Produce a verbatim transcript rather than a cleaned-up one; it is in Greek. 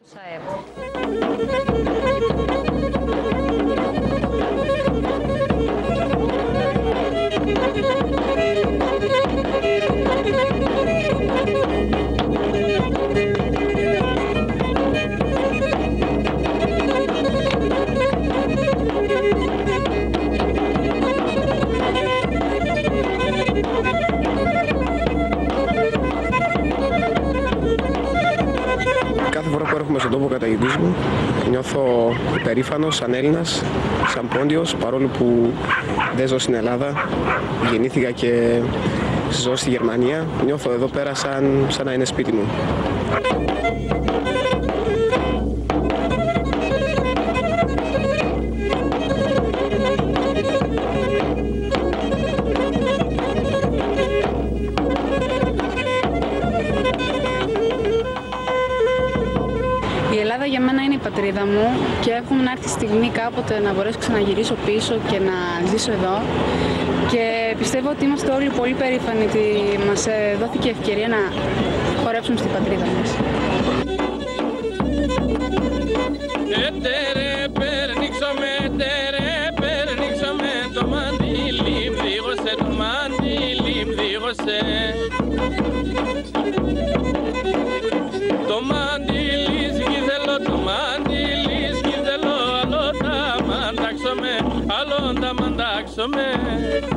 Κάθε φορά που έρχομαι στον τόπο καταγωγής μου νιώθω περήφανος σαν Έλληνας, σαν Πόντιος, παρόλο που δεν ζω στην Ελλάδα, γεννήθηκα και ζω στη Γερμανία, νιώθω εδώ πέρα σαν, σαν να είναι σπίτι μου. Για μένα είναι η πατρίδα μου και εύχομαι να έρθει η στιγμή κάποτε να μπορέσω να ξαναγυρίσω πίσω και να ζήσω εδώ και πιστεύω ότι είμαστε όλοι πολύ περήφανοι ότι μας δόθηκε ευκαιρία να χορέψουμε στην πατρίδα μας. Etere, περνίξαμε, Etere, περνίξαμε το μαντήλι, πλήγωσε το μαντήλι, πλήγωσε το μαντήλι, σκυδελό, το μαντήλι, σκυδελό, άλλο τα μαντάξομαι, άλλο τα μαντάξομαι.